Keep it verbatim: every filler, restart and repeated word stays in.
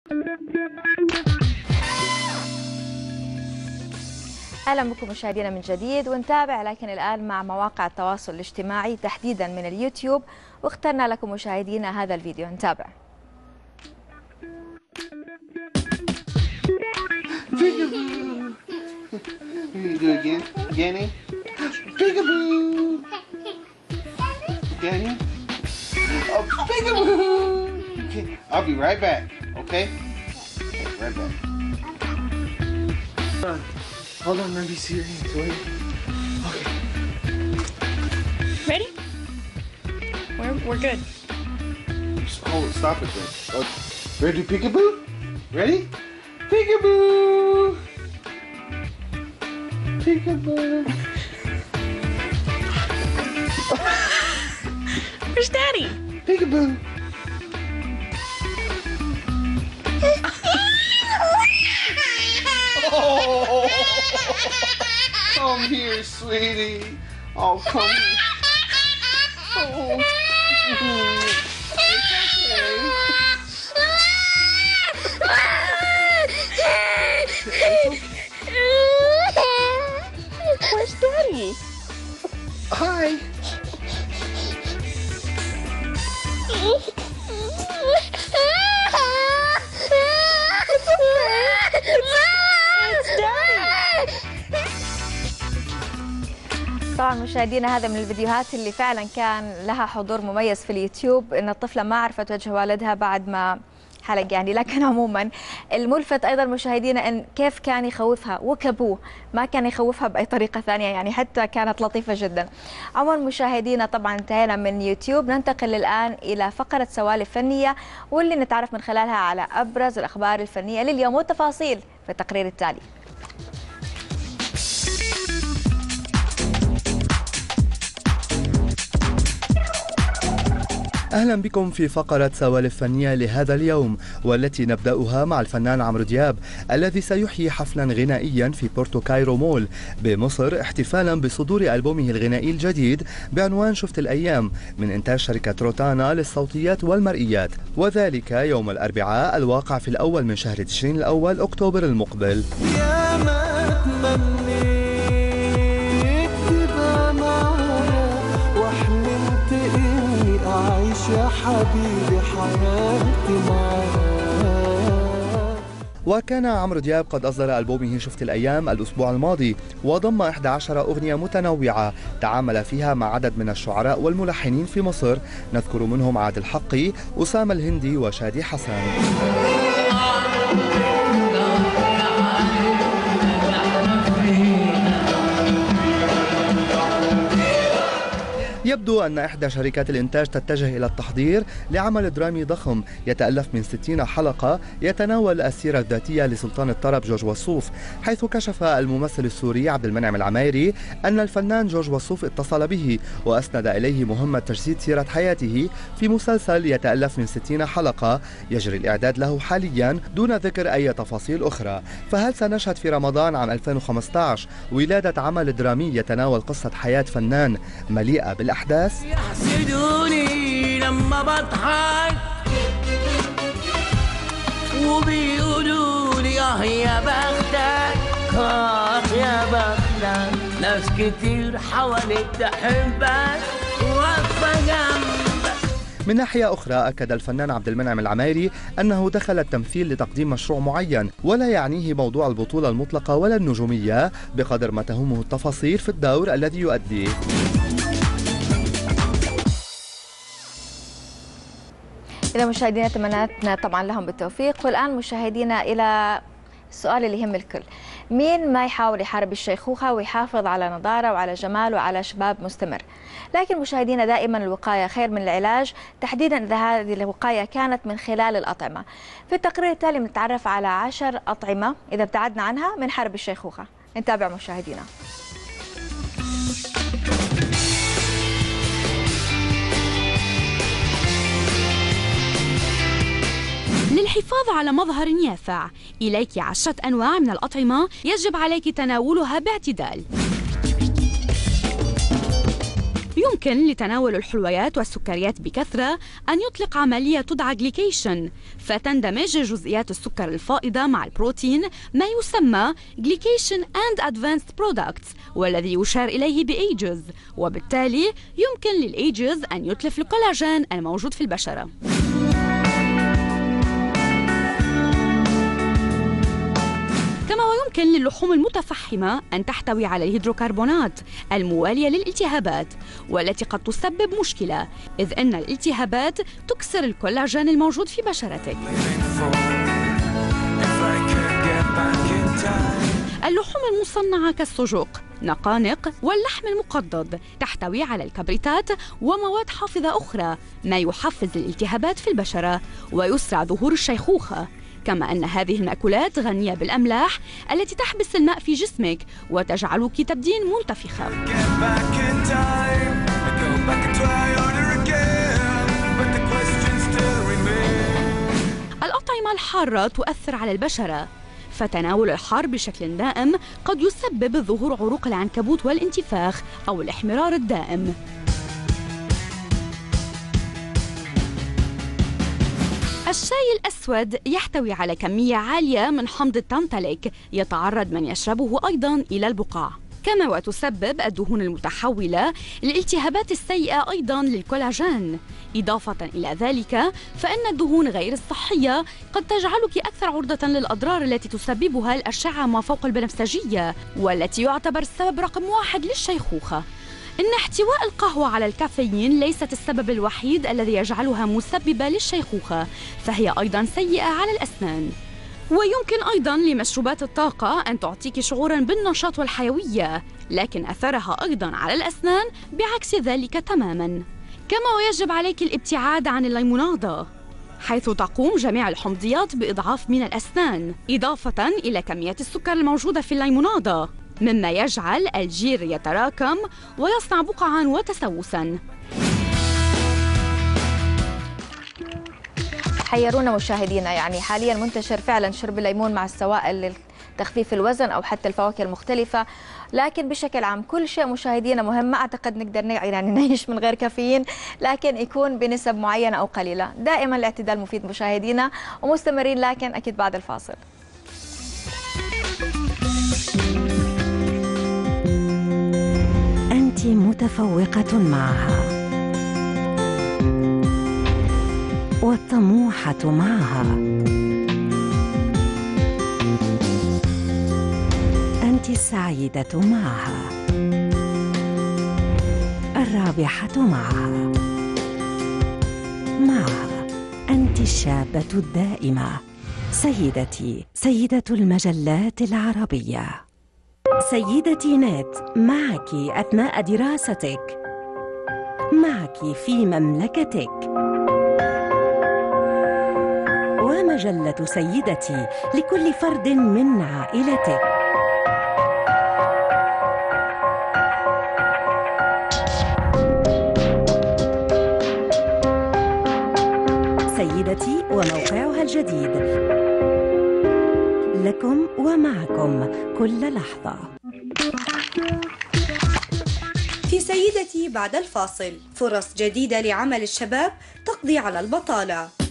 أهلا بكم مشاهدينا من جديد، ونتابع لكن الآن مع مواقع التواصل الاجتماعي تحديدا من اليوتيوب، واخترنا لكم مشاهدينا هذا الفيديو. نتابع. I'll be right back, okay? Right back. Hold on, let me be serious. Wait. Okay. Ready? We're, we're good. Hold it, stop it then. Okay. Ready to peekaboo? Ready? Peekaboo! Peekaboo! Where's Daddy? Peekaboo! Oh, come here, sweetie. Oh, come here. Oh, it's okay. Where's Daddy? Hi. طبعا مشاهدينا هذا من الفيديوهات اللي فعلا كان لها حضور مميز في اليوتيوب، ان الطفله ما عرفت وجه والدها بعد ما حلق يعني. لكن عموما الملفت ايضا مشاهدينا ان كيف كان يخوفها وكبوه، ما كان يخوفها باي طريقه ثانيه يعني، حتى كانت لطيفه جدا. عموما مشاهدينا طبعا انتهينا من يوتيوب، ننتقل الان الى فقره سوالف فنيه، واللي نتعرف من خلالها على ابرز الاخبار الفنيه لليوم والتفاصيل في التقرير التالي. أهلا بكم في فقرة سوالف فنية لهذا اليوم، والتي نبدأها مع الفنان عمرو دياب الذي سيحيي حفلا غنائيا في بورتو كايرو مول بمصر، احتفالا بصدور ألبومه الغنائي الجديد بعنوان شفت الأيام من إنتاج شركة روتانا للصوتيات والمرئيات، وذلك يوم الأربعاء الواقع في الأول من شهر تشرين الأول أكتوبر المقبل. يا ما أتمنيت تبقى معايا وحلمت إني أعيش يا حبيبي حياتي معاك. وكان عمرو دياب قد أصدر ألبومه شفت الأيام الأسبوع الماضي، وضم إحدى عشرة أغنية متنوعة تعامل فيها مع عدد من الشعراء والملحنين في مصر، نذكر منهم عادل حقي، أسامة الهندي وشادي حسن. يبدو أن إحدى شركات الإنتاج تتجه إلى التحضير لعمل درامي ضخم يتألف من ستين حلقة يتناول السيرة الذاتية لسلطان الطرب جورج وسوف، حيث كشف الممثل السوري عبد المنعم العمايري أن الفنان جورج وسوف اتصل به وأسند إليه مهمة تجسيد سيرة حياته في مسلسل يتألف من ستين حلقة يجري الإعداد له حاليا دون ذكر أي تفاصيل أخرى. فهل سنشهد في رمضان عام ألفين وخمسة عشر ولادة عمل درامي يتناول قصة حياة فنان مليئة بالأحداث؟ يحسدوني لما بضحك وبيقولوا لي اه يا بختك اه يا بختك، ناس كتير حواليك تحبك واقفة جنبك. من ناحية أخرى أكد الفنان عبد المنعم العمايري أنه دخل التمثيل لتقديم مشروع معين، ولا يعنيه موضوع البطولة المطلقة ولا النجومية بقدر ما تهمه التفاصيل في الدور الذي يؤديه. إذا مشاهدينا تمنياتنا طبعا لهم بالتوفيق. والآن مشاهدينا إلى السؤال اللي يهم الكل، مين ما يحاول يحارب الشيخوخة ويحافظ على نضارة وعلى جمال وعلى شباب مستمر؟ لكن مشاهدينا دائما الوقاية خير من العلاج، تحديدا إذا هذه الوقاية كانت من خلال الأطعمة. في التقرير التالي بنتعرف على عشر أطعمة إذا ابتعدنا عنها من حرب الشيخوخة. نتابع مشاهدينا. للحفاظ على مظهر يافع إليك عشرة أنواع من الأطعمة يجب عليك تناولها باعتدال. ويمكن لتناول الحلويات والسكريات بكثرة أن يطلق عملية تدعى جليكيشن، فتندمج جزيئات السكر الفائضة مع البروتين ما يسمى جليكيشن and advanced products، والذي يشار إليه بإيجز، وبالتالي يمكن للإيجز أن يتلف الكولاجين الموجود في البشرة. كما ويمكن للحوم المتفحمة أن تحتوي على الهيدروكربونات الموالية للالتهابات، والتي قد تسبب مشكلة، إذ أن الالتهابات تكسر الكولاجين الموجود في بشرتك. اللحوم المصنعة كالسجق، نقانق واللحم المقضد تحتوي على الكبريتات ومواد حافظة أخرى، ما يحفز الالتهابات في البشرة ويسرع ظهور الشيخوخة. كما أن هذه المأكولات غنية بالأملاح التي تحبس الماء في جسمك وتجعلك تبدين منتفخة. الأطعمة الحارة تؤثر على البشرة، فتناول الحار بشكل دائم قد يسبب ظهور عروق العنكبوت والانتفاخ أو الاحمرار الدائم. الشاي الأسود يحتوي على كمية عالية من حمض التانتاليك، يتعرض من يشربه أيضاً إلى البقع. كما وتسبب الدهون المتحولة الالتهابات السيئة أيضاً للكولاجين. إضافة إلى ذلك فإن الدهون غير الصحية قد تجعلك أكثر عرضة للأضرار التي تسببها الأشعة ما فوق البنفسجية، والتي يعتبر السبب رقم واحد للشيخوخة. إن احتواء القهوة على الكافيين ليست السبب الوحيد الذي يجعلها مسببة للشيخوخة، فهي أيضاً سيئة على الأسنان. ويمكن أيضاً لمشروبات الطاقة أن تعطيك شعوراً بالنشاط والحيوية، لكن أثرها أيضاً على الأسنان بعكس ذلك تماماً. كما ويجب عليك الابتعاد عن الليمونادة، حيث تقوم جميع الحمضيات بإضعاف من الأسنان، إضافة إلى كميات السكر الموجودة في الليمونادة، مما يجعل الجير يتراكم ويصنع بقعاً وتسوساً. حيرونا مشاهدينا، يعني حاليا منتشر فعلا شرب الليمون مع السوائل لتخفيف الوزن أو حتى الفواكه المختلفة، لكن بشكل عام كل شيء مشاهدينا مهم. ما أعتقد نقدر يعني نعيش من غير كافيين، لكن يكون بنسب معينة أو قليلة. دائما الاعتدال مفيد مشاهدينا، ومستمرين لكن أكيد بعد الفاصل. أنت متفوقة معها والطموحة معها، أنت السعيدة معها، الرابحة معها، معها أنت الشابة الدائمة، سيدتي، سيدة المجلات العربية، سيدتي نت، معك أثناء دراستك، معك في مملكتك، ومجلة سيدتي لكل فرد من عائلتك. سيدتي وموقعها الجديد، لكم ومعكم كل لحظة. في سيدتي بعد الفاصل، فرص جديدة لعمل الشباب تقضي على البطالة.